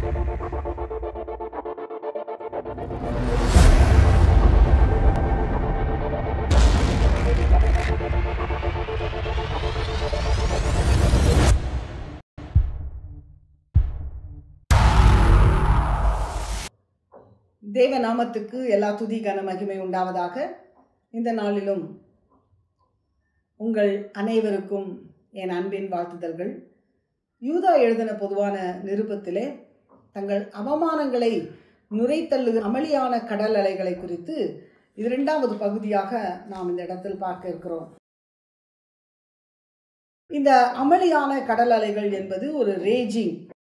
தேவ நாமத்துக்கு எல்லா துதி கன மகிமை உண்டாவதாக. இந்த நாளிலும் உங்கள் அனைவருக்கும் என் அன்பின் வாழ்த்துதல்கள். யூதா எழுதின பொதுவான நிருபத்திலே தங்கள் அவமானங்களை நுரைத்தள்ளுகிற அமளியான கடல் அலைகளை குறித்து இது 2வது பகுதியாக நாம் இந்த இடத்தில் பார்க்க இருக்கிறோம். இந்த அமளியான கடல் அலைகள் என்பது ஒரு ரேஜிங்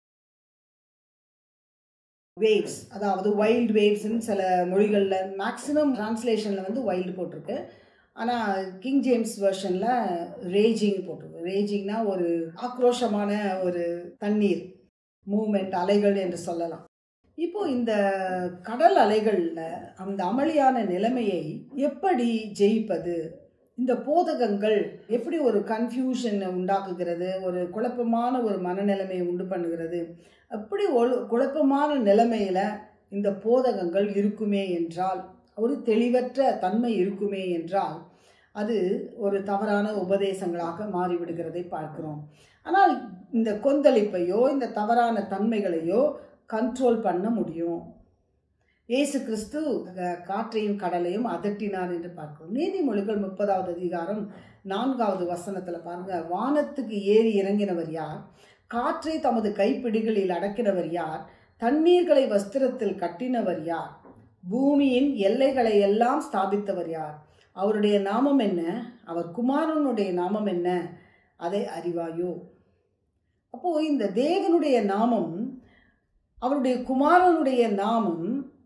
வேவ்ஸ், அதாவது வைல்டு வேவ்ஸ்ன்னு சில மொழிகளில், மேக்ஸிமம் டிரான்ஸ்லேஷனில் வந்து வைல்டு போட்டிருக்கு. ஆனால் கிங் ஜேம்ஸ் வெர்ஷனில் ரேஜிங் போட்டிருக்கு. ரேஜிங்னா ஒரு ஆக்ரோஷமான ஒரு தண்ணீர் மூமெண்ட், அலைகள் என்று சொல்லலாம். இப்போ இந்த கடல் அலைகளில் அந்த அமளியான நிலைமையை எப்படி ஜெயிப்பது, இந்த போதகங்கள் எப்படி ஒரு கன்ஃபியூஷனை உண்டாக்குகிறது, ஒரு குழப்பமான ஒரு மனநிலைமையை உண்டு பண்ணுகிறது. அப்படி குழப்பமான நிலைமையில் இந்த போதகங்கள் இருக்குமே என்றால், ஒரு தெளிவற்ற தன்மை இருக்குமே என்றால், அது ஒரு தவறான உபதேசங்களாக மாறிவிடுகிறதை பார்க்கிறோம். ஆனால் இந்த கொந்தளிப்பையோ இந்த தவறான தன்மைகளையோ கண்ட்ரோல் பண்ண முடியும். இயேசு கிறிஸ்து காற்றையும் கடலையும் அதட்டினார் என்று பார்க்கிறோம். நீதிமொழிகள் 30வது அதிகாரம் 4வது வசனத்தில் பாருங்க, வானத்துக்கு ஏறி இறங்கினவர் யார்? காற்றை தமது கைப்பிடிகளில் அடக்கினவர் யார்? தண்ணீர்களை வஸ்திரத்தில் கட்டினவர் யார்? பூமியின் எல்லைகளை எல்லாம் ஸ்தாபித்தவர் யார்? அவருடைய நாமம் என்ன? அவர் குமாரனுடைய நாமம் என்ன? அதை அறிவாயோ? அப்போ இந்த தேவனுடைய நாமம், அவருடைய குமாரனுடைய நாமம்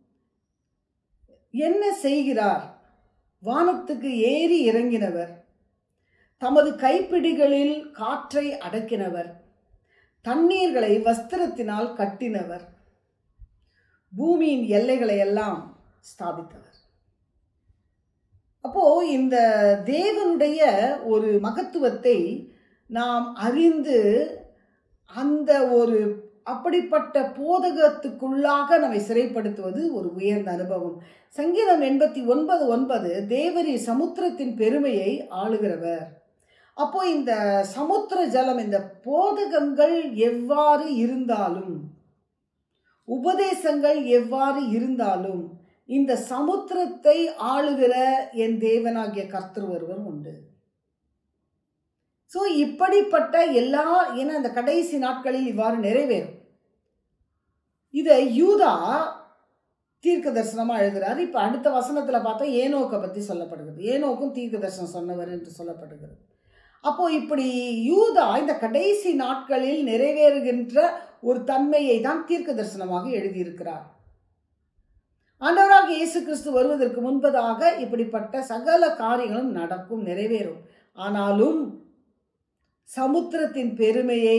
என்ன செய்கிறார்? வானத்துக்கு ஏறி இறங்கினவர், தமது கைப்பிடிகளில் காற்றை அடக்கினவர், தண்ணீர்களை வஸ்திரத்தினால் கட்டினவர், பூமியின் எல்லைகளை எல்லாம் ஸ்தாபித்தவர். அப்போ இந்த தேவனுடைய ஒரு மகத்துவத்தை நாம் அறிந்து அந்த ஒரு அப்படிப்பட்ட போதகத்துக்குள்ளாக நம்மை சிறைப்படுத்துவது ஒரு உயர்ந்த அனுபவம். சங்கீதம் 89:9, தேவரீர் சமுத்திரத்தின் பெருமையை ஆளுகிறவர். அப்போ இந்த சமுத்திர ஜலம், இந்த போதகங்கள் எவ்வாறு இருந்தாலும், உபதேசங்கள் எவ்வாறு இருந்தாலும், இந்த சமுத்திரத்தை ஆளுகிற என் தேவனாகிய கர்த்தர் ஒருவர் உண்டு. ஸோ இப்படிப்பட்ட ஏன்னா இந்த கடைசி நாட்களில் இவ்வாறு நிறைவேறும். இதை யூதா தீர்க்க தரிசனமாக எழுதுகிறார். இப்போ அடுத்த வசனத்தில் பார்த்தா ஏனோக்கை பற்றி சொல்லப்படுகிறது. ஏனோக்கும் தீர்க்க தரிசனம் சொன்னவர் என்று சொல்லப்படுகிறது. அப்போ இப்படி யூதா இந்த கடைசி நாட்களில் நிறைவேறுகின்ற ஒரு தன்மையை தான் தீர்க்க தரிசனமாக எழுதியிருக்கிறார். ஆண்டவராக இயேசு கிறிஸ்து வருவதற்கு முன்பதாக இப்படிப்பட்ட சகல காரியங்களும் நடக்கும், நிறைவேறும். ஆனாலும் சமுத்திரத்தின் பெருமையை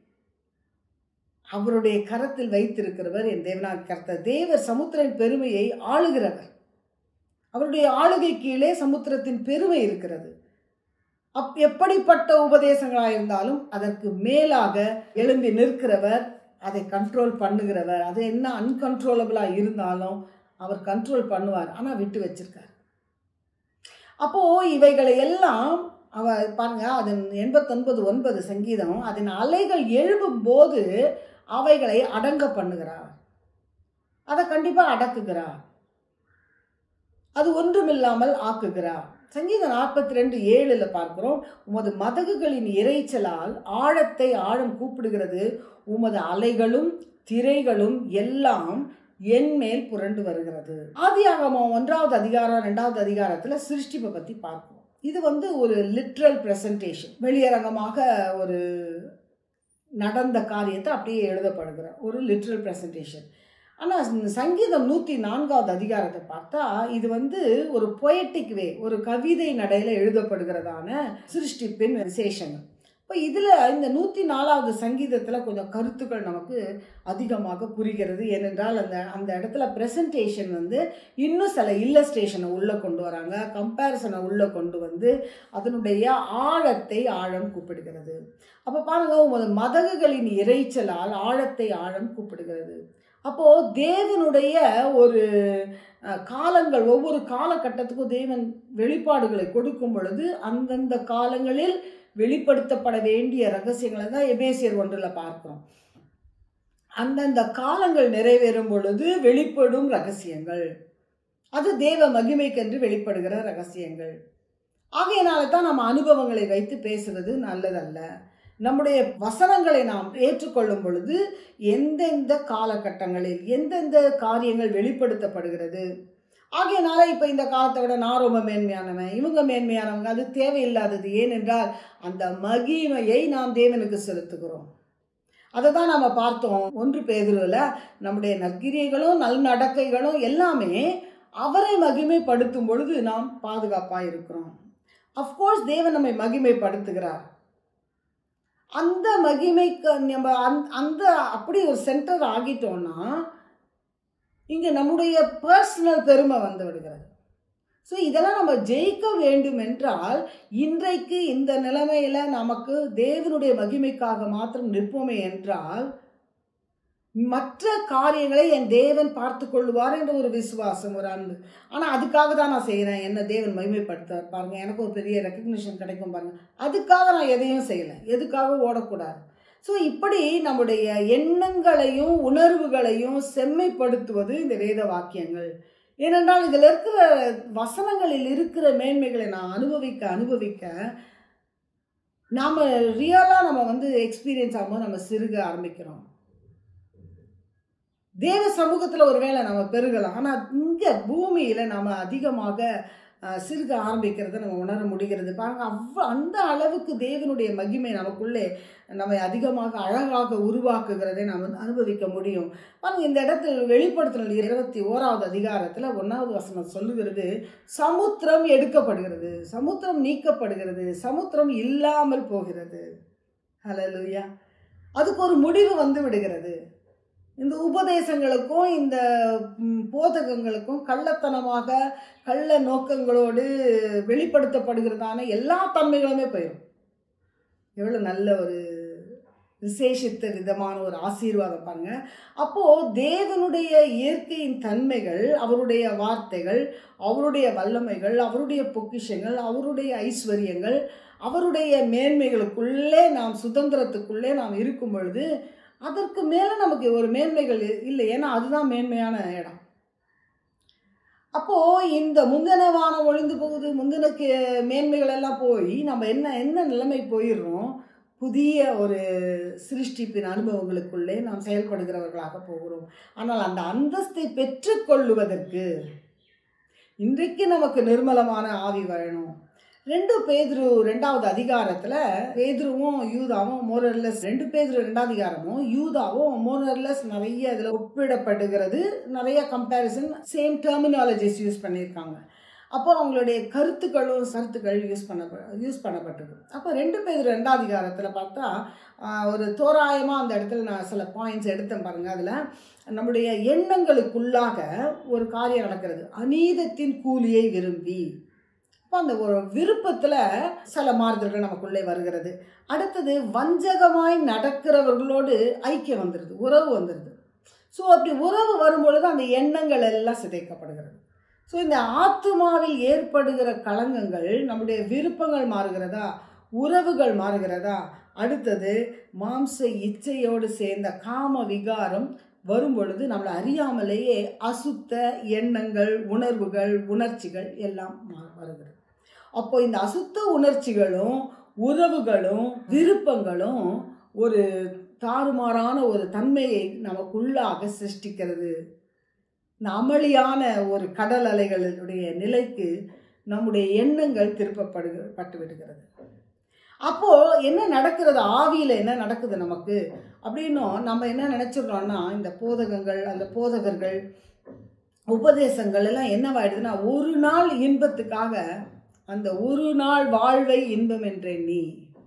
அவருடைய கரத்தில் வைத்திருக்கிறவர் என் தேவனாகிய கர்த்தர். தேவர் சமுத்திரத்தின் பெருமையை ஆளுகிறவர். அவருடைய ஆளுகை கீழே சமுத்திரத்தின் பெருமை இருக்கிறது. எப்படிப்பட்ட உபதேசங்களாக இருந்தாலும் அதற்கு மேலாக எழும்பி நிற்கிறவர், அதை கண்ட்ரோல் பண்ணுகிறவர். அது என்ன அன்கண்ட்ரோலபிளாக இருந்தாலும் அவர் கண்ட்ரோல் பண்ணுவார். ஆனால் விட்டு வச்சிருக்கார். அப்போ இவைகளை எல்லாம் அவர் பாருங்க, அதன் 89:9 சங்கீதம், அதன் அலைகள் எழும்பும் போது அவைகளை அடங்க பண்ணுகிறார். அதை கண்டிப்பாக அடக்குகிறார். அது ஒன்றுமில்லாமல் ஆக்குகிறார். சங்கீதம் 42:7 பார்க்கிறோம், உமது மதகுகளின் இறைச்சலால் ஆழத்தை ஆழம் கூப்பிடுகிறது, உமது அலைகளும் திரைகளும் எல்லாம் என் மேல் புரண்டு வருகிறது. ஆதியாகமம் 1வது அதிகாரம் 2வது அதிகாரத்தில் சிருஷ்டிப்பை பற்றி பார்ப்போம். இது வந்து ஒரு லிட்ரல் பிரசன்டேஷன், வெளியரங்கமாக ஒரு நடந்த காரியத்தை அப்படியே எழுதப்படுகிற ஒரு லிட்ரல் பிரசன்டேஷன். ஆனால் சங்கீதம் 104வது அதிகாரத்தை பார்த்தா இது வந்து ஒரு பொயட்டிக் வே, ஒரு கவிதை நடையில் எழுதப்படுகிறதான சிருஷ்டிப்பின் விசேஷங்கள். இப்போ இதில் இந்த 104வது சங்கீதத்தில் கொஞ்சம் கருத்துக்கள் நமக்கு அதிகமாக புரிகிறது. ஏனென்றால் அந்த இடத்துல ப்ரெசன்டேஷன் வந்து இன்னும் சில இல்லஸ்ட்ரேஷனை உள்ளே கொண்டு வராங்க, கம்பேரிசனை உள்ளே கொண்டு வந்து அதனுடைய ஆழத்தை ஆழம் கூப்பிடுகிறது. அப்போ பாருங்கள், மதகுகளின் இறைச்சலால் ஆழத்தை ஆழம் கூப்பிடுகிறது. அப்போது தேவனுடைய ஒரு காலங்கள், ஒவ்வொரு காலகட்டத்துக்கும் தேவன் வெளிப்பாடுகளை கொடுக்கும் பொழுது அந்தந்த காலங்களில் வெளிப்படுத்தப்பட வேண்டிய ரகசியங்களை தான் எபேசியர் 1 பார்க்கிறோம். அந்தந்த காலங்கள் நிறைவேறும் பொழுது வெளிப்படும் ரகசியங்கள், அது தேவ மகிமைக்கென்று வெளிப்படுகிற ரகசியங்கள். ஆகையினால தான் நம்ம அனுபவங்களை வைத்து பேசுவது நல்லதல்ல. நம்முடைய வசனங்களை நாம் ஏற்றுக்கொள்ளும் பொழுது எந்தெந்த காலகட்டங்களில் எந்தெந்த காரியங்கள் வெளிப்படுத்தப்படுகிறது. ஆகையினால இப்போ இந்த காலத்தை விட நான் ரொம்ப மேன்மையானவன், இவங்க மேன்மையானவங்க, அது தேவையில்லாதது. ஏனென்றால் அந்த மகிமையை நாம் தேவனுக்கு செலுத்துகிறோம். அதை தான் நம்ம பார்த்தோம் 1 பேதுருவில். நம்முடைய நற்கிரியைகளும் நல்நடக்கைகளும் எல்லாமே அவரை மகிமைப்படுத்தும் பொழுது நாம் பாதுகாப்பாக இருக்கிறோம். அஃப்கோர்ஸ் தேவன் நம்மை மகிமைப்படுத்துகிறார். அந்த மகிமைக்கு நம்ம அந்த அப்படி ஒரு சென்டர் ஆகிட்டோம்னா இங்கே நம்முடைய பர்சனல் பெருமை வந்து விடுகிறது. ஸோ இதெல்லாம் நம்ம ஜெயிக்க வேண்டும் என்றால் இன்றைக்கு இந்த நிலைமையில் நமக்கு தேவனுடைய மகிமைக்காக மாத்திரம் நிற்போமே என்றால் மற்ற காரியங்களை என் தேவன் பார்த்து கொள்ளுவார் என்ற ஒரு விசுவாசம், ஒரு அன்பு. ஆனால் அதுக்காக தான் நான் செய்கிறேன், என்ன தேவன் மகிமைப்படுத்த பாருங்க, எனக்கு ஒரு பெரிய ரெக்கக்னிஷன் கிடைக்கும் பாருங்க, அதுக்காக நான் எதையும் செய்யலை, எதுக்காக ஓடக்கூடாது. ஸோ இப்படி நம்முடைய எண்ணங்களையும் உணர்வுகளையும் செம்மைப்படுத்துவது இந்த வேத வாக்கியங்கள். ஏனென்றால் இதில் இருக்கிற வசனங்களில் இருக்கிற மேன்மைகளை நான் அனுபவிக்க நாம் ரியலாக நம்ம வந்து எக்ஸ்பீரியன்ஸ் ஆகும்போது நம்ம சிறுக ஆரம்பிக்கிறோம். தேவ சமூகத்தில் ஒரு வேளை நம்ம பெருகலாம், ஆனால் இங்கே பூமியில் நாம் அதிகமாக சிறுக ஆரம்பிக்கிறத நம்ம உணர முடிகிறது. பாருங்க, அந்த அளவுக்கு தேவனுடைய மகிமை நமக்குள்ளே நம்மை அதிகமாக அழகாக உருவாக்குகிறதை நாம் அனுபவிக்க முடியும். பாருங்க, இந்த இடத்துல வெளிப்படுத்தின 21வது அதிகாரத்தில் 1வது வசனம் சொல்லுகிறது, சமுத்திரம் எடுக்கப்படுகிறது, சமுத்திரம் நீக்கப்படுகிறது, சமுத்திரம் இல்லாமல் போகிறது. ஹல்லேலூயா. அதுக்கு ஒரு முடிவு வந்து விடுகிறது. இந்த உபதேசங்களுக்கும் இந்த போதகங்களுக்கும் கள்ளத்தனமாக கள்ள நோக்கங்களோடு வெளிப்படுத்தப்படுகிறதான எல்லா தன்மைகளுமே போயிடும். எவ்வளோ நல்ல ஒரு விசேஷித்த விதமான ஒரு ஆசீர்வாதம் பாருங்க. அப்போது தேவனுடைய இயற்கையின் தன்மைகள், அவருடைய வார்த்தைகள், அவருடைய வல்லமைகள், அவருடைய பொக்கிஷங்கள், அவருடைய ஐஸ்வர்யங்கள், அவருடைய மேன்மைகளுக்குள்ளே நாம் சுதந்திரத்துக்குள்ளே நாம் இருக்கும் பொழுது அதற்கு மேலே நமக்கு ஒரு மேன்மைகள் இல்லை. ஏன்னா அதுதான் மேன்மையான இடம். அப்போது இந்த முந்தின வானம் ஒழிந்து போகுது, முந்தின மேன்மைகள் எல்லாம் போய் நம்ம என்ன நிலைமை போயிடுறோம், புதிய ஒரு சிருஷ்டிப்பின் அனுபவங்களுக்குள்ளே நாம் செயல்படுகிறவர்களாக போகிறோம். ஆனால் அந்த அந்தஸ்தை பெற்றுக்கொள்ளுவதற்கு இன்றைக்கு நமக்கு நிர்மலமான ஆவி வரணும். 2 பேதுரு 2வது அதிகாரத்தில் பேதுருவும் யூதாவும் மோரர்லெஸ், 2 பேதுரு 2வது அதிகாரமும் யூதாவும் மோரர்லெஸ் நிறைய இதில் ஒப்பிடப்படுகிறது. நிறைய கம்பேரிசன், சேம் டெர்மினாலஜிஸ் யூஸ் பண்ணியிருக்காங்க. அப்போ அவங்களுடைய கருத்துக்கள் யூஸ் பண்ணப்பட்டிருக்கு. அப்போ 2 பேதுரு 2வது அதிகாரத்தில் பார்த்தா ஒரு தோராயமாக அந்த இடத்துல நான் சில பாயிண்ட்ஸ் எடுத்தேன் பாருங்கள். அதில் நம்முடைய எண்ணங்களுக்குள்ளாக ஒரு காரியம் நடக்கிறது, அநீதத்தின் கூலியை விரும்பி. அப்போ அந்த ஒரு விருப்பத்தில் சில மாறுதல்கள் நமக்குள்ளே வருகிறது. அடுத்தது வஞ்சகமாய் நடக்கிறவர்களோடு ஐக்கியம் வந்துடுது, உறவு வந்துடுது. ஸோ அப்படி உறவு வரும்பொழுது அந்த எண்ணங்கள் எல்லாம் சிதைக்கப்படுகிறது. ஸோ இந்த ஆத்துமாவில் ஏற்படுகிற களங்கங்கள், நம்முடைய விருப்பங்கள் மாறுகிறதா, உறவுகள் மாறுகிறதா, அடுத்தது மாம்ச இச்சையோடு சேர்ந்த காம விகாரம் வரும்பொழுது நம்மளை அறியாமலேயே அசுத்த எண்ணங்கள், உணர்வுகள், உணர்ச்சிகள் எல்லாம் வருகிறது. அப்போ இந்த அசுத்த உணர்ச்சிகளும் உறவுகளும் விருப்பங்களும் ஒரு தாறுமாறான ஒரு தன்மையை நமக்குள்ளாக சிருஷ்டிக்கிறது. இந்த அமளியான ஒரு கடல் அலைகளுடைய நிலைக்கு நம்முடைய எண்ணங்கள் திருப்பப்பட்டு விடுகிறது. அப்போது என்ன நடக்கிறது, ஆவியில் என்ன நடக்குது நமக்கு அப்படின்னும் நம்ம என்ன நினச்சிடுறோம்னா, இந்த போதகங்கள், அந்த போதகர்கள், உபதேசங்கள் எல்லாம் என்னவாயிடுதுன்னா, ஒரு நாள் இன்பத்துக்காக அந்த ஒரு நாள் வாழ்வை இன்பம் என்றே நீ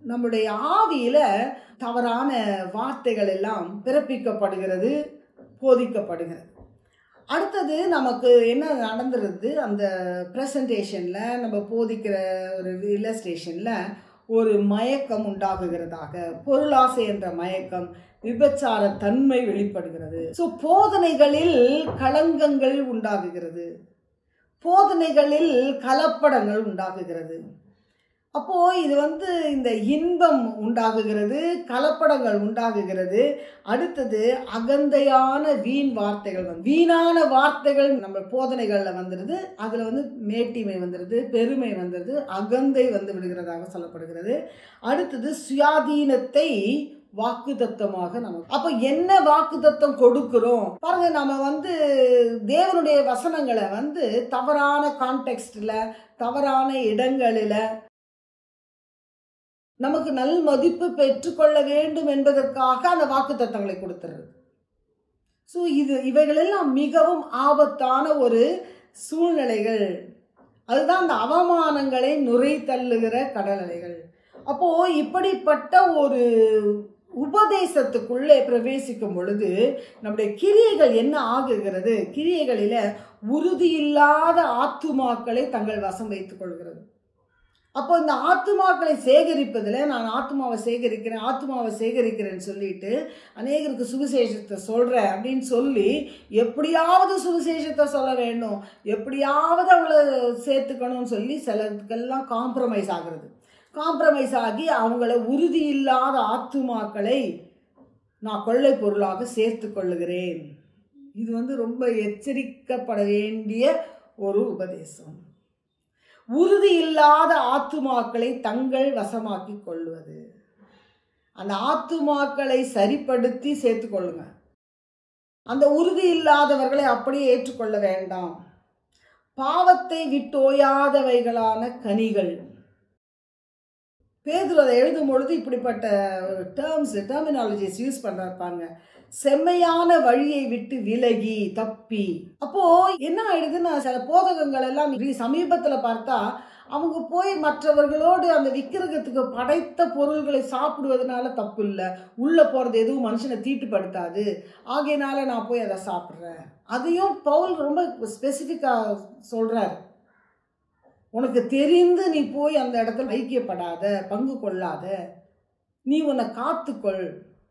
நம்முடைய ஆவியில தவறான வார்த்தைகள் எல்லாம் பிறப்பிக்கப்படுகிறது, போதிக்கப்படுகிறது. அடுத்தது நமக்கு என்ன நடந்துருது, அந்த ப்ரெசன்டேஷன்ல நம்ம போதிக்கிற ஒரு இல்லஸ்ட்ரேஷன்ல ஒரு மயக்கம் உண்டாகுகிறதாக, பொருளாசை என்ற மயக்கம், விபச்சார தன்மை வெளிப்படுகிறது. ஸோ போதனைகளில் களங்கங்கள் உண்டாகுகிறது, போதனைகளில் கலப்படங்கள் உண்டாகுகிறது. அப்போ இது இந்த இன்பம் உண்டாகுகிறது, கலப்படங்கள் உண்டாகுகிறது. அடுத்தது அகந்தையான வீண் வார்த்தைகள், வீணான வார்த்தைகள் நம்ம போதனைகள்ல வந்துடுது. அதுல மேட்டிமை வந்துடுது, பெருமை வந்துடுது, அகந்தை விடுகிறதாக சொல்லப்படுகிறது. அடுத்தது சுயாதீனத்தை வாக்குத்தத்தமாக நமக்கு. அப்ப என்ன வாக்குத்தத்தம் கொடுக்கிறோம் பாருங்க. நம்ம தேவனுடைய வசனங்களை தவறான கான்டெக்ஸ்ட்ல, தவறான இடங்களில நமக்கு நல் மதிப்பு பெற்றுக்கொள்ள வேண்டும் என்பதற்காக அந்த வாக்குத்தத்தங்களை கொடுத்துறது. ஸோ இவைகளெல்லாம் மிகவும் ஆபத்தான ஒரு சூழ்நிலைகள். அதுதான் அந்த அவமானங்களை நுரை தள்ளுகிற கடலலைகள். அப்போ இப்படிப்பட்ட ஒரு உபதேசத்துக்குள்ளே பிரவேசிக்கும் பொழுது நம்முடைய கிரியைகள் என்ன ஆகுகிறது? கிரியைகளில உறுதியில்லாத ஆத்துமாக்களை தங்கள் வசம் வைத்துக் கொள்கிறது. அப்போ இந்த ஆத்துமாக்களை சேகரிப்பதில், நான் ஆத்துமாவை சேகரிக்கிறேன்னு சொல்லிட்டு அநேகருக்கு சுவிசேஷத்தை சொல்கிறேன் அப்படின்னு சொல்லி எப்படியாவது சுவிசேஷத்தை சொல்ல வேண்டும், எப்படியாவது அவங்கள சேர்த்துக்கணும்னு சொல்லி சிலருக்கெல்லாம் காம்ப்ரமைஸ் ஆகிறது. காம்ப்ரமைஸ் ஆகி அவங்கள உறுதியில்லாத ஆத்துமாக்களை நான் கொள்ளை பொருளாக சேர்த்து கொள்ளுகிறேன். இது ரொம்ப எச்சரிக்கப்பட வேண்டிய ஒரு உபதேசம். உறுதி இல்லாத ஆத்துமாக்களை தங்கள் வசமாக்கி கொள்வது. அந்த ஆத்துமாக்களை சரிப்படுத்தி சேர்த்து கொள்ளுங்க. அந்த உறுதி இல்லாதவர்களை அப்படியே ஏற்றுக்கொள்ள வேண்டாம். பாவத்தை விட்டோயாதவைகளான கனிகள். பேதுரு அதை எழுதும் பொழுது இப்படிப்பட்ட ஒரு டெர்மினாலஜிஸ் யூஸ் பண்றாங்க. செம்மையான வழியை விட்டு விலகி தப்பி. அப்போ என்ன ஆயிடுதுன்னா, சில போதகங்கள் எல்லாம் சமீபத்துல பார்த்தா அவங்க போய் மற்றவர்களோடு அந்த விக்கிரகத்துக்கு படைத்த பொருள்களை சாப்பிடுவதனால தப்பு இல்லை, உள்ள போறது எதுவும் மனுஷனை தீட்டுப்படுத்தாது, ஆகையினால நான் போய் அதை சாப்பிட்றேன். அதையும் பவுல் ரொம்ப ஸ்பெசிஃபிக்கா சொல்றாரு. உனக்கு தெரிந்து நீ போய் அந்த இடத்துல ஐக்கியப்படாத, பங்கு கொள்ளாத, நீ உன்னை காத்துக்கொள்.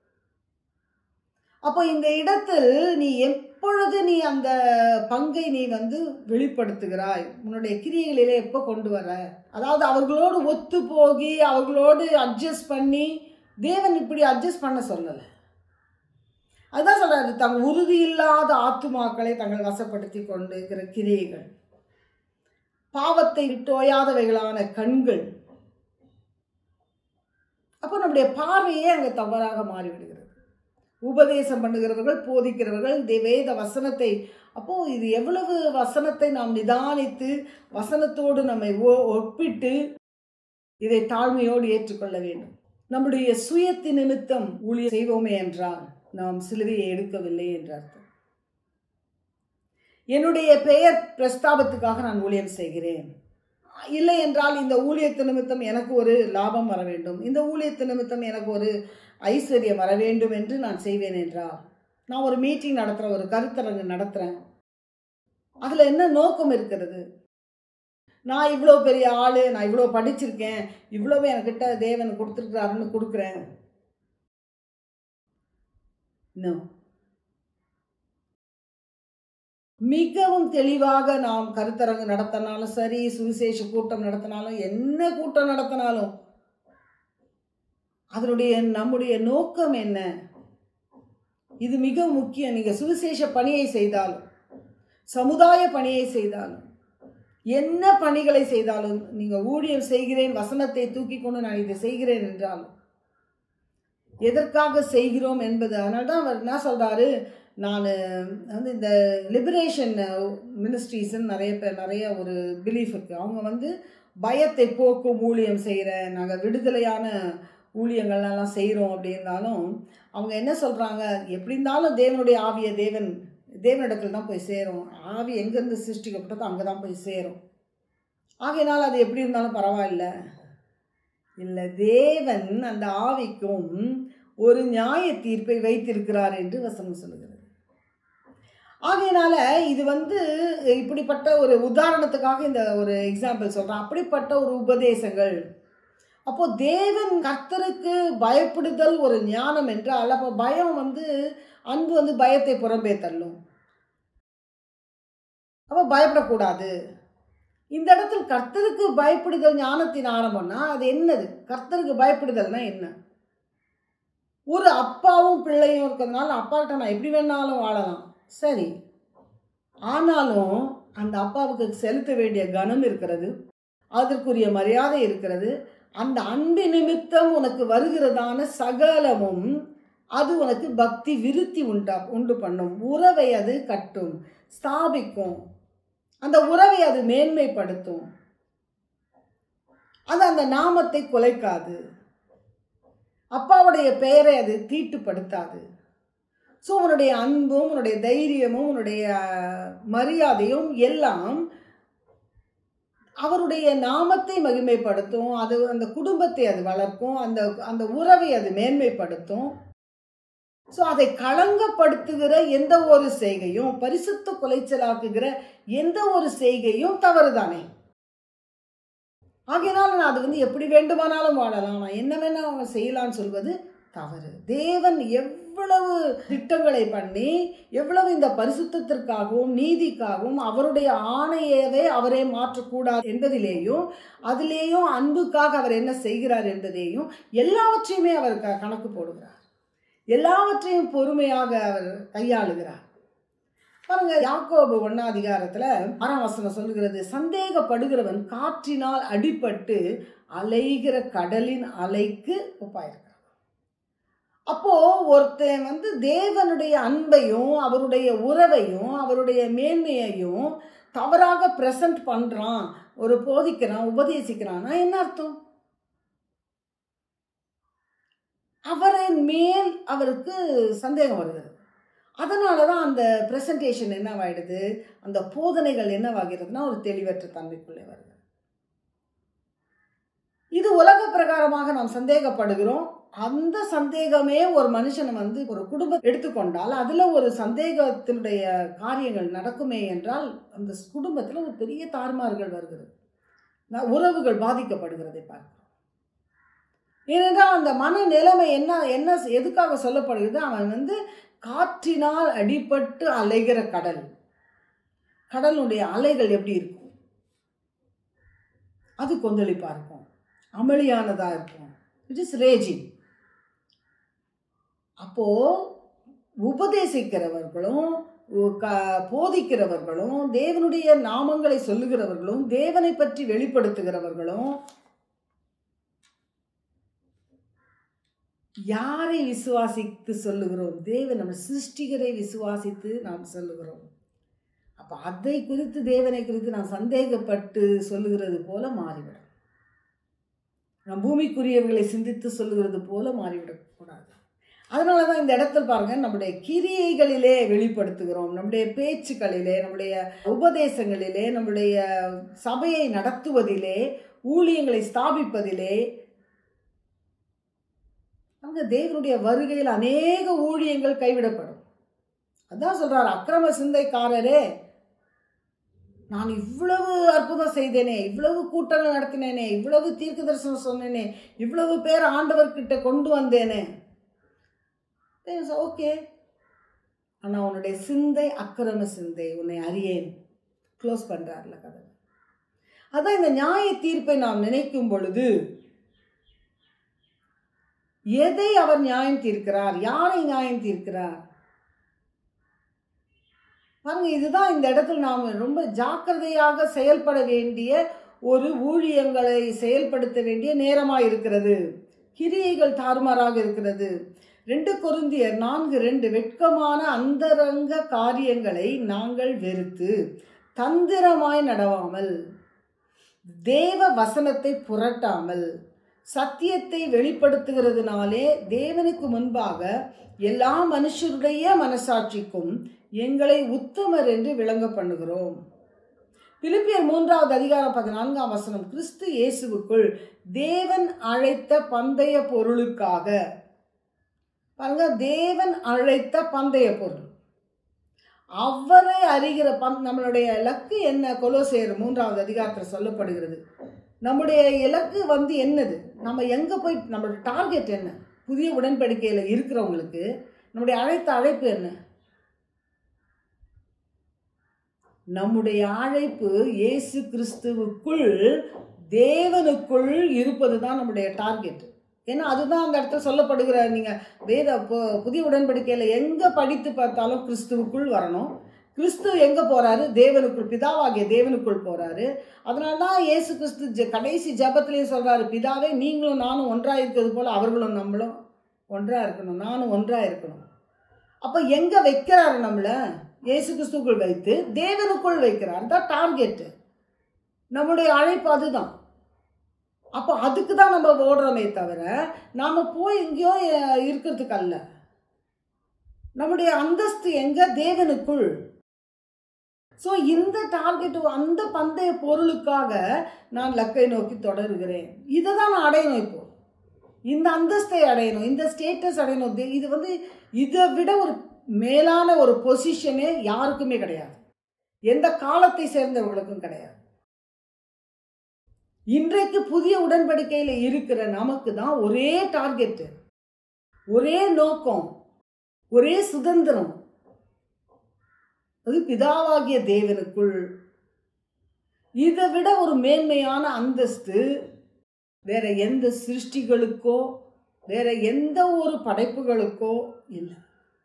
அப்போ இந்த இடத்தில் நீ எப்பொழுது நீ அந்த பங்கை நீ வெளிப்படுத்துகிறாய், உன்னுடைய கிரியைகளிலே எப்போ கொண்டு வர? அதாவது அவர்களோடு ஒத்து போகி அவர்களோடு அட்ஜஸ்ட் பண்ணி, தேவன் இப்படி அட்ஜஸ்ட் பண்ண சொல்லலை. அதுதான் சொல்றாரு, தங்கள் உறுதியில்லாத ஆத்துமாக்களை தங்கள் வசப்படுத்தி கொண்டிருக்கிற கிரியைகள், பாவத்தை விட்டோயாதவைகளான கண்கள். அப்போ நம்முடைய பார்வையே அங்கே தவறாக மாறிவிடுகிறது. உபதேசம் பண்ணுகிறவர்கள், போதிக்கிறவர்கள் வேத வசனத்தை, அப்போ இது எவ்வளவு வசனத்தை நாம் நிதானித்து வசனத்தோடு நம்மை ஒப்பிட்டு இதை தாழ்மையோடு ஏற்றுக்கொள்ள வேண்டும். நம்முடைய சுயத்தி நிமித்தம் ஊழியம் செய்வோமே என்றால் நாம் சிலுவையை எடுக்கவில்லை என்ற அர்த்தம். என்னுடைய பெயர் பிரஸ்தாபத்துக்காக நான் ஊழியம் செய்கிறேன், இல்லை என்றால் இந்த ஊழியத்து நிமித்தம் எனக்கு ஒரு லாபம் வர வேண்டும், இந்த ஊழியத்து நிமித்தம் எனக்கு ஒரு ஐஸ்வர்யம் வர வேண்டும் என்று நான் செய்வேன் என்றால், நான் ஒரு மீட்டிங் நடத்துகிறேன், ஒரு கருத்தரங்கு நடத்துகிறேன், அதில் என்ன நோக்கம் இருக்கிறது? நான் இவ்வளோ பெரிய ஆள், நான் இவ்வளோ படிச்சிருக்கேன், இவ்வளவு என்கிட்ட தேவன் கொடுத்துருக்கிறாருன்னு கொடுக்குறேன். மிகவும் தெளிவாக நாம் கருத்தரங்கு நடத்தினாலும் சரி, சுவிசேஷ கூட்டம் நடத்தினாலும், என்ன கூட்டம் நடத்தினாலும் அதனுடைய நம்முடைய நோக்கம் என்ன? இது மிக முக்கியம். நீங்க சுவிசேஷ பணியை செய்தாலும், சமுதாய பணியை செய்தாலும், என்ன பணிகளை செய்தாலும், நீங்க ஊழியம் செய்கிறேன், வசனத்தை தூக்கி கொண்டு நான் இதை செய்கிறேன் என்றாலும் எதற்காக செய்கிறோம் என்பது. அதனால தான் அவர் என்ன சொல்றாரு, நான் இந்த லிபரேஷன் மினிஸ்ட்ரீஸ்ன்னு நிறைய ஒரு பிலீஃப் இருக்குது. அவங்க பயத்தை போக்கும் ஊழியம் செய்கிறேன், நாங்கள் விடுதலையான ஊழியங்கள்லாம் செய்கிறோம் அப்படின்னாலும் அவங்க என்ன சொல்கிறாங்க, எப்படி இருந்தாலும் தேவனுடைய ஆவியை தேவனிடத்தில் தான் போய் சேரும். ஆவி எங்கேருந்து சிருஷ்டிக்கப்பட்டதோ அங்கே தான் போய் சேரும். ஆகையினால் அது எப்படி இருந்தாலும் பரவாயில்ல, இல்லை, தேவன் அந்த ஆவிக்கும் ஒரு நியாய தீர்ப்பை வைத்திருக்கிறார் என்று வசனம் சொல்லுகிறது. ஆகையினால இது இப்படிப்பட்ட ஒரு உதாரணத்துக்காக இந்த ஒரு எக்ஸாம்பிள் சொல்கிறேன். அப்படிப்பட்ட ஒரு உபதேசங்கள். அப்போ தேவன் கர்த்தருக்கு பயப்படுதல் ஒரு ஞானம் என்றால், அப்போ பயம் அன்பு பயத்தை புறம்பே தள்ளும். அப்போ பயப்படக்கூடாது. இந்த இடத்தில் கர்த்தருக்கு பயப்படுதல் ஞானத்தின் ஆரம்பம்னா அது என்னது? கர்த்தருக்கு பயப்படுதல்னா என்ன? ஒரு அப்பாவும் பிள்ளையும் இருக்கிறதுனால அப்பா கிட்ட நான் எப்படி வேணாலும் வாழலாம், சரி. ஆனாலும் அந்த அப்பாவுக்கு செலுத்த வேண்டிய கனம் இருக்கிறது, அதற்குரிய மரியாதை இருக்கிறது. அந்த அன்பு நிமித்தம் உனக்கு வருகிறதான சகலமும் அது உனக்கு பக்தி விருத்தி உண்டு பண்ணும். உறவை அது கட்டும், ஸ்தாபிக்கும். அந்த உறவை அது மேன்மைப்படுத்தும். அது அந்த நாமத்தை குலைக்காது. அப்பாவுடைய பெயரை அது தீட்டுப்படுத்தாது. ஸோ உன்னுடைய அன்பும் உன்னுடைய தைரியமும் உன்னுடைய மரியாதையும் எல்லாம் அவருடைய நாமத்தை மகிமைப்படுத்தும். அது அந்த குடும்பத்தை அது வளர்க்கும், அந்த உறவை அது மேன்மைப்படுத்தும். ஸோ அதை களங்கப்படுத்துகிற எந்த ஒரு செய்கையும், பரிசுத்த குலைச்சலாக்குகிற எந்த ஒரு செய்கையும் தவறுதானே. ஆகையினால நான் அது எப்படி வேண்டுமானாலும் வாழலாம், நான் என்ன வேணாலும் செய்யலான்னு சொல்வது தவறு. தேவன் எவ்வளவு திட்டங்களை பண்ணி, எவ்வளவு இந்த பரிசுத்தத்திற்காகவும் நீதிக்காகவும் அவருடைய ஆணையவே அவரே மாற்றக்கூடாது என்பதிலேயும், அதிலேயும் அன்புக்காக அவர் என்ன செய்கிறார் என்பதையும் எல்லாவற்றையுமே அவர் கணக்கு போடுகிறார். எல்லாவற்றையும் பொறுமையாக அவர் கையாளுகிறார். பாருங்க, யாக்கோபு 1ஆம் அதிகாரத்தில் 6ஆம் வசனம் சொல்லுகிறது, சந்தேகப்படுகிறவன் காற்றினால் அடிபட்டு அலைகிற கடலின் அலைக்கு ஒப்பாயிருக்கிறான். அப்போ ஒருத்தன் தேவனுடைய அன்பையும் அவருடைய உறவையும் அவருடைய மேன்மையையும் தவறாக பிரசன்ட் பண்றான், ஒரு போதிக்கிறான், உபதேசிக்கிறான்னா என்ன அர்த்தம்? அவரின் மேல் அவருக்கு சந்தேகம் வருகிறது. அதனால தான் அந்த பிரசன்டேஷன் என்னவாயிடுது, அந்த போதனைகள் என்னவாகிறதுனா ஒரு தெளிவற்ற தன்மைக்குள்ளே வருது. இது உலக பிரகாரமாக நாம் சந்தேகப்படுகிறோம். அந்த சந்தேகமே ஒரு மனுஷனை ஒரு குடும்பம் எடுத்துக்கொண்டால் அதில் ஒரு சந்தேகத்தினுடைய காரியங்கள் நடக்குமே என்றால் அந்த குடும்பத்தில் ஒரு பெரிய தாறுமாறுகள் வருகிறது, உறவுகள் பாதிக்கப்படுகிறதை பார்க்கிறோம். ஏனென்றால் அந்த மன நிலைமை என்ன எதுக்காக சொல்லப்படுகிறது? அவன் காற்றினால் அடிபட்டு அலைகிற கடல். கடலுடைய அலைகள் எப்படி இருக்கும்? அது கொந்தளிப்பா இருக்கும், அமளியானதா இருக்கும். It is raging. அப்போ உபதேசிக்கிறவர்களும் போதிக்கிறவர்களும் தேவனுடைய நாமங்களை சொல்லுகிறவர்களும் தேவனை பற்றி வெளிப்படுத்துகிறவர்களும் யாரை விசுவாசித்து சொல்லுகிறோம்? தேவன் நம்ம சிருஷ்டிகரை விசுவாசித்து நாம் சொல்லுகிறோம். அப்போ அதை குறித்து தேவனை குறித்து நாம் சந்தேகப்பட்டு சொல்லுகிறது போல மாறிவிடும். நம் பூமிக்குரியவர்களை சிந்தித்து சொல்லுகிறது போல மாறிவிடக்கூடாது. அதனால தான் இந்த இடத்துல பாருங்க, நம்முடைய கிரியைகளிலே வெளிப்படுத்துகிறோம், நம்முடைய பேச்சுக்களிலே, நம்முடைய உபதேசங்களிலே, நம்முடைய சபையை நடத்துவதிலே, ஊழியங்களை ஸ்தாபிப்பதிலே, அங்கே தேவனுடைய வருகையில் அநேக ஊழியங்கள் கைவிடப்படும். அதான் சொல்றாரு, அக்கிரம சிந்தைக்காரரே, நான் இவ்வளவு அற்புதம் செய்தேனே, இவ்வளவு கூட்டங்கள் நடத்தினேனே, இவ்வளவு தீர்க்க தரிசனம் சொன்னேனே, இவ்வளவு பேர் ஆண்டவர்கிட்ட கொண்டு வந்தேனே, ஓகே, ஆனால் உன்னுடைய சிந்தை அக்கிரம சிந்தை, உன்னை அறியேன். க்ளோஸ் பண்றாருல கதை. அதான் இந்த நியாய தீர்ப்பை நாம் நினைக்கும் பொழுது எதை அவர் நியாயம் தீர்க்கிறார், யாரை நியாயம் தீர்க்கிறார் பாருங்க. இதுதான் இந்த இடத்துல நாம் ரொம்ப ஜாக்கிரதையாக செயல்பட வேண்டிய ஒரு ஊழியங்களை செயல்படுத்த வேண்டிய நேரமாக இருக்கிறது. கிரியைகள் தாறுமாறாக இருக்கிறது. 2 கொரிந்தியர் 4:2, வெட்கமான அந்தரங்க காரியங்களை நாங்கள் வெறுத்து தந்திரமாய் நடவாமல், தேவ வசனத்தை புரட்டாமல், சத்தியத்தை வெளிப்படுத்துகிறதுனாலே தேவனுக்கு முன்பாக எல்லா மனுஷருடைய மனசாட்சிக்கும் எங்களை உத்தமர் என்று விளங்க பண்ணுகிறோம். பிலிப்பியர் 3வது அதிகாரம் 14ஆம் வசனம், கிறிஸ்து இயேசுவுக்குள் தேவன் அழைத்த பந்தய பொருளுக்காக. பாருங்க, தேவன் அழைத்த பந்தய பொருள், அவரை அறிகிற நம்மளுடைய இலக்கு என்ன? கொலோசையர் 3வது அதிகாரத்தில் சொல்லப்படுகிறது. நம்முடைய இலக்கு என்னது? நம்ம எங்கே போய், நம்மளோட டார்கெட் என்ன? புதிய உடன்படிக்கையில் இருக்கிறவங்களுக்கு நம்முடைய அழைத்த அழைப்பு என்ன? நம்முடைய அழைப்பு இயேசு கிறிஸ்துவுக்குள் தேவனுக்குள் இருப்பது தான் நம்முடைய டார்கெட். ஏன்னா அதுதான் அந்த இடத்துல சொல்லப்படுகிற, நீங்கள் புதிய உடன்படிக்கையில் எங்கே படித்து பார்த்தாலும் கிறிஸ்துவுக்குள் வரணும். கிறிஸ்து எங்கே போகிறாரு? தேவனுக்குள், பிதாவாகிய தேவனுக்குள் போகிறாரு. அதனால தான் இயேசு கிறிஸ்து கடைசி ஜபத்திலேயே சொல்கிறாரு, பிதாவே நீங்களும் நானும் ஒன்றாக இருக்கிறது போல் அவர்களும் நம்மளும் ஒன்றாக இருக்கணும், நானும் ஒன்றாக இருக்கணும். அப்போ எங்கே வைக்கிறாரு? நம்மளை இயேசு கிறிஸ்துக்குள் வைத்து தேவனுக்குள் வைக்கிறார். தான் டார்கெட்டு, நம்முடைய அழைப்பு அதுதான். அப்போ அதுக்கு தான் நம்ம ஓடுறோமே தவிர நாம் போய் எங்கேயோ இருக்கிறதுக்கு அல்ல. நம்முடைய அந்தஸ்து எங்கே? தேவனுக்குள். ஸோ இந்த டார்கெட், அந்த பந்தய பொருளுக்காக நான் லக்கை நோக்கி தொடருகிறேன். இதை தான் நான் அடையணும். இப்போ இந்த அந்தஸ்தை அடையணும், இந்த ஸ்டேட்டஸ் அடையணும். இது இதை விட ஒரு மேலான ஒரு பொசிஷனே யாருக்குமே கிடையாது, எந்த காலத்தை சேர்ந்தவர்களுக்கும் கிடையாது. இன்றைக்கு புதிய உடன்படிக்கையில் இருக்கிற நமக்கு தான் ஒரே டார்கெட்டு, ஒரே நோக்கம், ஒரே சுதந்திரம். அது பிதாவாகிய தேவனுக்குள். இதை விட ஒரு மேன்மையான அந்தஸ்து வேற எந்த சிருஷ்டிகளுக்கோ வேற எந்த ஒரு படைப்புகளுக்கோ இல்லை.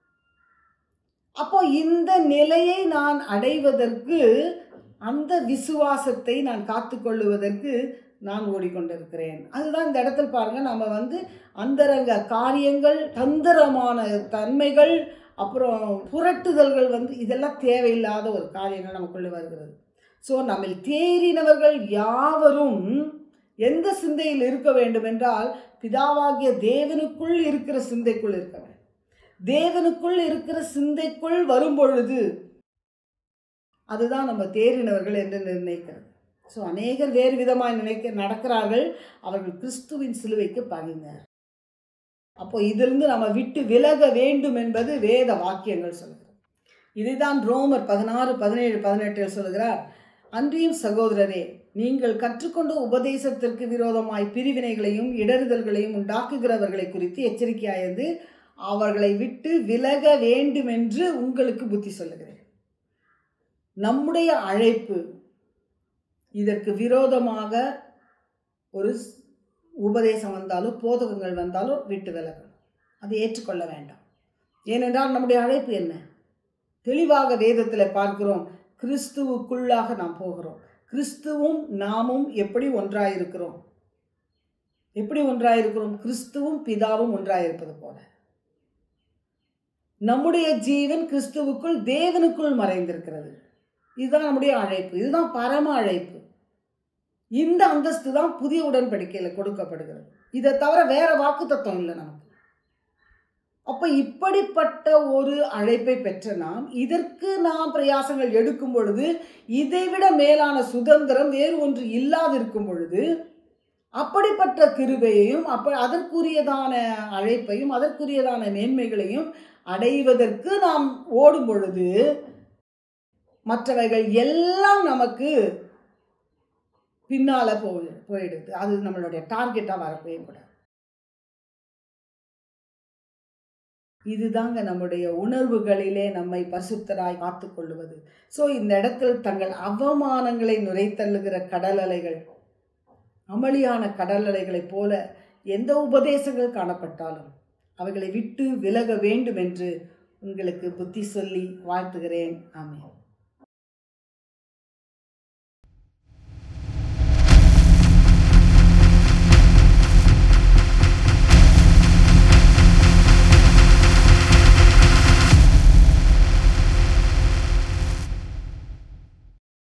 அப்போ இந்த நிலையை நான் அடைவதற்கு, அந்த விசுவாசத்தை நான் காத்துக்கொள்ளுவதற்கு நான் ஓடிக்கொண்டிருக்கிறேன். அதுதான் இந்த இடத்துல பாருங்க, நம்ம அந்தரங்க காரியங்கள், தந்திரமான தன்மைகள், அப்புறம் புரட்டுதல்கள் இதெல்லாம் தேவையில்லாத ஒரு காரியங்கள் நமக்குள்ளே வருகிறது. ஸோ நம்ம தேறினவர்கள் யாவரும் எந்த சிந்தையில் இருக்க வேண்டும் என்றால், பிதாவாகிய தேவனுக்குள் இருக்கிற சிந்தைக்குள் இருக்க வேண்டும். தேவனுக்குள் இருக்கிற சிந்தைக்குள் வரும்பொழுது அதுதான் நம்ம தேறினவர்கள் என்று நிர்ணயிக்கிறது. ஸோ அநேகர் வேறு விதமாக நடக்கிறார்கள். அவர்கள் கிறிஸ்துவின் சிலுவைக்கு பகைஞர். அப்போ இதிலிருந்து நம்ம விட்டு விலக வேண்டும் என்பது வேத வாக்கியங்கள் சொல்கிறது. இதுதான் ரோமர் 16, 17, 18 சொல்லுகிறார். அன்றியும் சகோதரரே, நீங்கள் கற்றுக்கொண்ட உபதேசத்திற்கு விரோதமாய் பிரிவினைகளையும் இடறுதல்களையும் உண்டாக்குகிறவர்களை குறித்து எச்சரிக்கையாயிருந்து அவர்களை விட்டு விலக வேண்டும் என்று உங்களுக்கு புத்தி சொல்லுகிறேன். நம்முடைய அழைப்பு இதற்கு விரோதமாக ஒரு உபதேசம் வந்தாலும் போதகங்கள் வந்தாலும் விட்டு விலகணும், அதை ஏற்றுக்கொள்ள வேண்டாம். ஏனென்றால் நம்முடைய அழைப்பு என்ன? தெளிவாக வேதத்தில் பார்க்கிறோம். கிறிஸ்துவுக்குள்ளாக நாம் போகிறோம். கிறிஸ்துவும் நாமும் எப்படி ஒன்றாயிருக்கிறோம்? எப்படி ஒன்றாயிருக்கிறோம்? கிறிஸ்துவும் பிதாவும் ஒன்றாயிருப்பது போல நம்முடைய ஜீவன் கிறிஸ்துவுக்குள் தேவனுக்குள் மறைந்திருக்கிறது. இதுதான் நம்முடைய அழைப்பு, இதுதான் பரம அழைப்பு. இந்த அந்தஸ்து தான் புதிய உடன்படிக்கையில் கொடுக்கப்படுகிறது. இதை தவிர வேற வாக்கு தத்துவம் இல்லை நமக்கு. அப்போ இப்படிப்பட்ட ஒரு அழைப்பை பெற்ற நாம், இதற்கு நாம் பிரயாசங்கள் எடுக்கும் பொழுது, இதைவிட மேலான சுதந்திரம் வேறு ஒன்று இல்லாதிருக்கும் பொழுது, அப்படிப்பட்ட கிருபையையும் அதற்குரியதான அழைப்பையும் அதற்குரியதான மேன்மைகளையும் அடைவதற்கு நாம் ஓடும் பொழுது, மற்றவைகள் எல்லாம் நமக்கு பின்னால போயிடுது. அது நம்மளுடைய டார்கெட்டாக வரவே கூடாது. இதுதாங்க நம்முடைய உணர்வுகளிலே நம்மை பரிசுத்தராய் காத்துக்கொள்வது. ஸோ இந்த இடத்தில் தங்கள் அவமானங்களை நுரைத்தள்ளுகிற கடலலைகள், அமளியான கடலலைகளைப் போல எந்த உபதேசங்கள் காணப்பட்டாலும் அவைகளை விட்டு விலக வேண்டும் என்று உங்களுக்கு புத்தி சொல்லி வாழ்த்துகிறேன். ஆமென்.